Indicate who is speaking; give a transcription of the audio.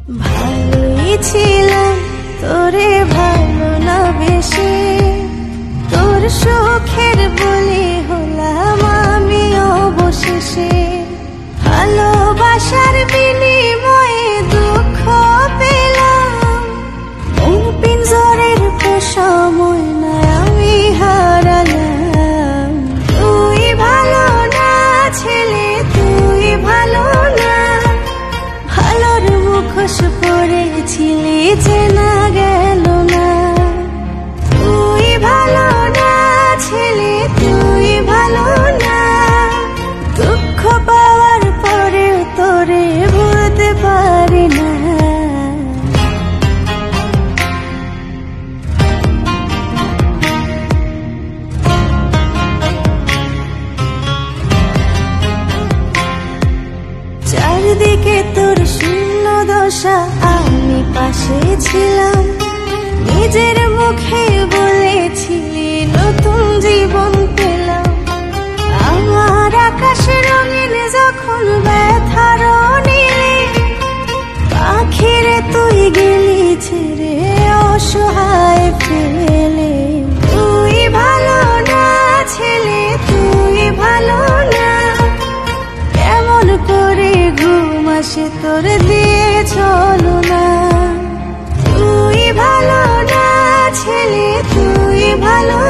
Speaker 1: ভালোই ছিলাম তোরে ভালো না বেশি, তোর সুখের বলি হলাম আমি অবশেষে। ভালোবাসার বিনিময়ে দুঃখ পেলাম, পিঞ্জরের পোষা ময়না আমি হারালাম। তুই ভালো না ছেলে, তুই ভালো না, ভালোর মুখোশ পরেছিলি চেনা গেল না। তুই ভালো না ছেলে, তুই ভালো না, দুঃখ পাওয়ার পরেও তোরে ভুলতে পারি না। চারদিকে তোর শূন্য দশা, আমি পাশে ছিলাম, নিজের মুখে বলেছিলি নতুন জীবন পেলাম। আমার আকাশ রঙিন যখন ব্যথার নীলে, পাখিরে তুই গেলি ছেড়ে অসহায় ফেলে। তুই ভালো না ছেলে, তুই ভালো না, কেমন করে ঘুম আসে তোর দিয়ে চলো না। তুই ভালো না ছেলে, তুই ভালো